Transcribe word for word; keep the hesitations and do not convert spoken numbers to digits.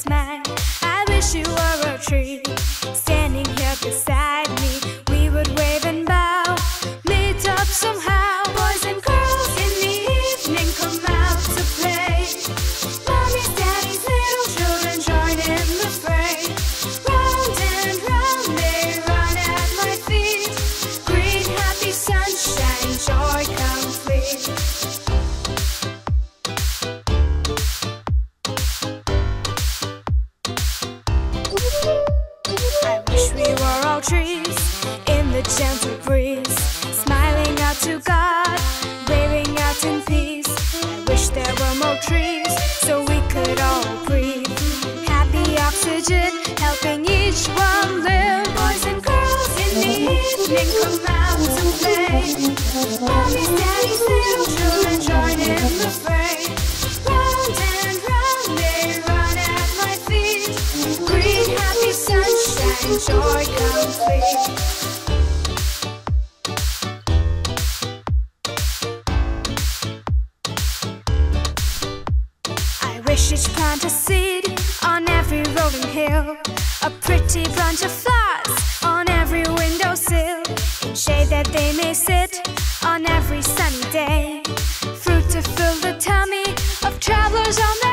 mine. I wish you were a tree, standing here beside me. We would wave and bow, meet up somehow. Boys and girls in the evening come out to play. Mommies, daddies, little children join in the fray. Round and round they run at my feet. Green, happy sunshine, joy complete. I wish we were all trees in the gentle breeze, smiling out to God, waving out in peace. I wish there were more trees so we could all breathe. Happy oxygen, helping each one live. Boys and girls in the evening come out to play. Mommies, daddies, little children join in the fray. Round and round they run at my feet. Green, happy sunshine, joy complete. I wish each plant a seed on every rolling hill, a pretty bunch of flowers on every windowsill, in shade that they may sit on every sunny day, fruit to fill the tummy of travelers on the